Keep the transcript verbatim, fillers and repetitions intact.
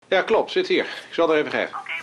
Ja, klopt. Zit hier. Ik zal er even geven. Oké.